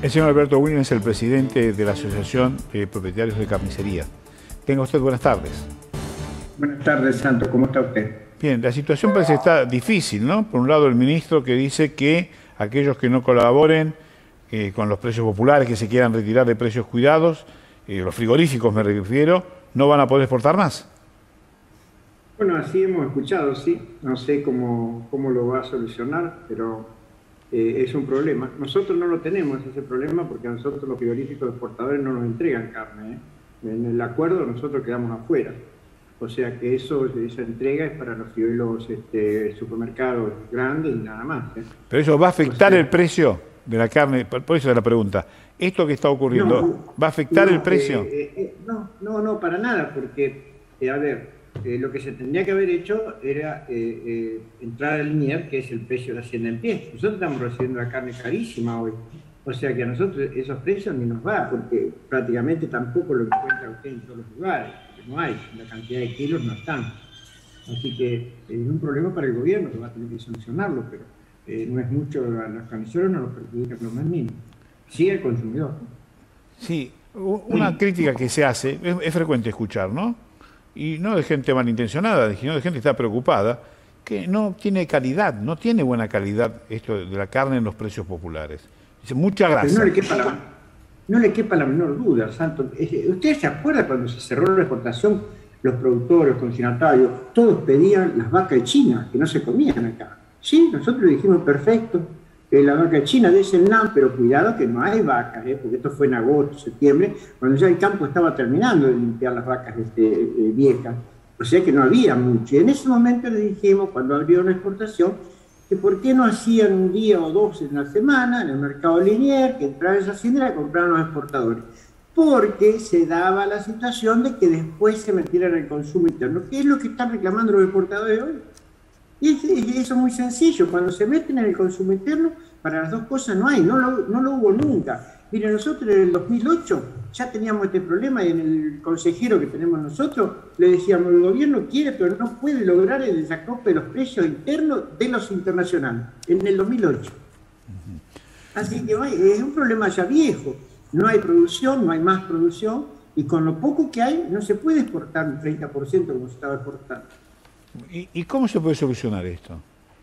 El señor Alberto Williams es el presidente de la Asociación de Propietarios de Carnicería. Tenga usted buenas tardes. Buenas tardes, Santo. ¿Cómo está usted? Bien, la situación parece que está difícil, ¿no? Por un lado, el ministro que dice que aquellos que no colaboren con los precios populares, que se quieran retirar de precios cuidados, los frigoríficos me refiero, no van a poder exportar más. Bueno, así hemos escuchado, sí. No sé cómo lo va a solucionar, pero es un problema. Nosotros no lo tenemos, ese problema, porque a nosotros los frigoríficos exportadores no nos entregan carne, ¿eh? En el acuerdo nosotros quedamos afuera. O sea que esa entrega es para los supermercados grandes y nada más, ¿eh? Pero eso va a afectar el precio de la carne, por eso es la pregunta. ¿Esto que está ocurriendo va a afectar el precio? No, para nada, porque, lo que se tendría que haber hecho era entrar al Linier, que es el precio de la hacienda en pie. Nosotros estamos recibiendo la carne carísima hoy. O sea que a nosotros esos precios ni nos va, porque prácticamente tampoco lo encuentra usted en todos los lugares. No hay, la cantidad de kilos no están. Así que es un problema para el gobierno que va a tener que solucionarlo, pero no es mucho, a los carniceros no los perjudica lo más mínimo. Sí el consumidor. Sí, una crítica que se hace, es frecuente escuchar, ¿no? Y no de gente malintencionada, sino de gente que está preocupada, que no tiene calidad, no tiene buena calidad esto de la carne en los precios populares. Dice, mucha grasa. No le quepa la menor duda, Santo. ¿Usted se acuerda cuando se cerró la exportación? Los productores, los consignatarios, todos pedían las vacas de China, que no se comían acá. Sí, nosotros le dijimos, perfecto, la vaca de China, désenla, pero cuidado que no hay vacas, porque esto fue en agosto, septiembre, cuando ya el campo estaba terminando de limpiar las vacas viejas. O sea que no había mucho. Y en ese momento le dijimos, cuando abrieron la exportación, que por qué no hacían un día o dos en la semana en el mercado Linier, que entraba esa hacienda y la compraban los exportadores. Porque se daba la situación de que después se metiera en el consumo interno, que es lo que están reclamando los exportadores hoy. Y eso es muy sencillo, cuando se meten en el consumo interno, para las dos cosas no hay, no lo hubo nunca. Mire, nosotros en el 2008 ya teníamos este problema y en el consejero que tenemos nosotros le decíamos, el gobierno quiere pero no puede lograr el desacople de los precios internos de los internacionales, en el 2008. Así que es un problema ya viejo, no hay producción, no hay más producción y con lo poco que hay no se puede exportar un 30% como se estaba exportando. ¿Y cómo se puede solucionar esto?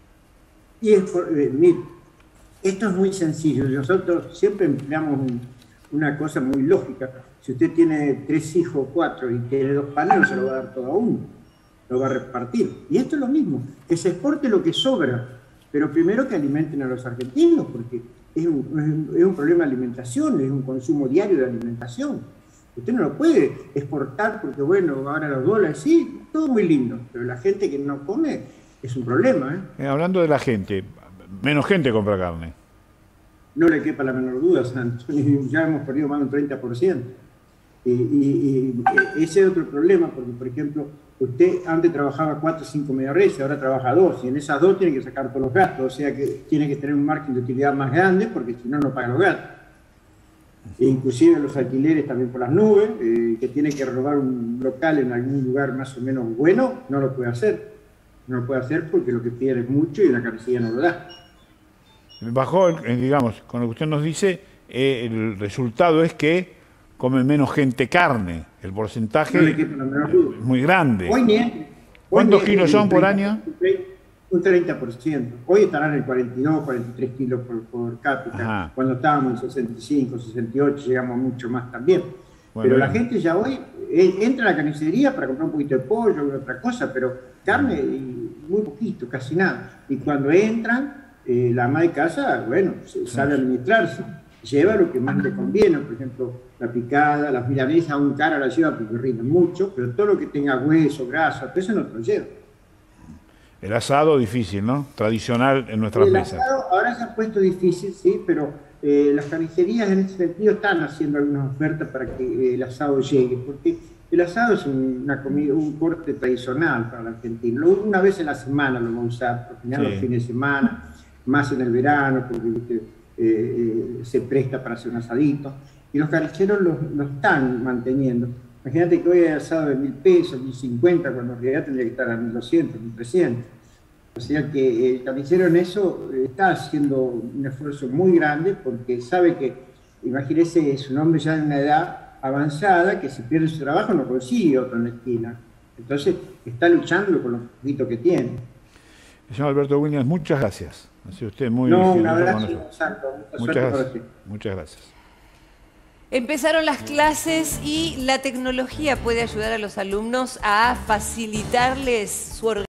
Mire, esto es muy sencillo. Nosotros siempre empleamos una cosa muy lógica. Si usted tiene 3 hijos o 4 y tiene 2 panes, no se lo va a dar todo a uno. Lo va a repartir. Y esto es lo mismo. Que se exporte lo que sobra. Pero primero que alimenten a los argentinos, porque es un problema de alimentación, es un consumo diario de alimentación. Usted no lo puede exportar porque, bueno, ahora los dólares, sí, todo muy lindo, pero la gente que no come es un problema, ¿eh? Hablando de la gente, menos gente compra carne. No le quepa la menor duda, Santo. Ya hemos perdido más de un 30%. Y ese es otro problema, porque, por ejemplo, usted antes trabajaba 4 o 5 megareses, ahora trabaja 2, y en esas 2 tiene que sacar todos los gastos, o sea que tiene que tener un margen de utilidad más grande, porque si no, no paga los gastos. E inclusive los alquileres también por las nubes, que tiene que robar un local en algún lugar más o menos bueno, no lo puede hacer. No lo puede hacer porque lo que pide es mucho y la carnicería no lo da. Bajó, digamos, con lo que usted nos dice, el resultado es que come menos gente carne. El porcentaje es muy grande. ¿Cuántos kilos son por año? Un 30%. Hoy estarán en 42, 43 kilos por cápita. Ajá. Cuando estábamos en 65, 68, llegamos mucho más también. Bueno, pero la gente ya hoy entra a la carnicería para comprar un poquito de pollo o otra cosa, pero carne muy poquito, casi nada. Y cuando entran, la ama de casa, bueno, sabe administrarse. Lleva lo que más le conviene, por ejemplo, la picada, las milanesas, aún cara la lleva porque rinden mucho, pero todo lo que tenga hueso, grasa, todo eso no te lo lleva. El asado difícil, ¿no? Tradicional en nuestras mesas. El asado ahora se ha puesto difícil, sí, pero las carnicerías en ese sentido están haciendo algunas ofertas para que el asado llegue, porque el asado es una comida, un corte tradicional para el argentino. Una vez en la semana lo vamos a usar, por general los fines de semana, más en el verano, porque se presta para hacer un asadito. Y los carniceros lo están manteniendo. Imagínate que hoy hay asado de 1.000 pesos, 1.050, cuando en realidad tendría que estar a 1.200, 1.300. O sea que el carnicero en eso está haciendo un esfuerzo muy grande porque sabe que imagínese, es un hombre ya de una edad avanzada que si pierde su trabajo no consigue otro en la esquina. Entonces está luchando con lo poquito que tiene. Señor Alberto Williams, muchas gracias. Ha sido usted muy No, un generoso con abrazo, nosotros. Santo, mucha Muchas suerte para gracias. usted. Muchas gracias. Empezaron las clases y la tecnología puede ayudar a los alumnos a facilitarles su organización.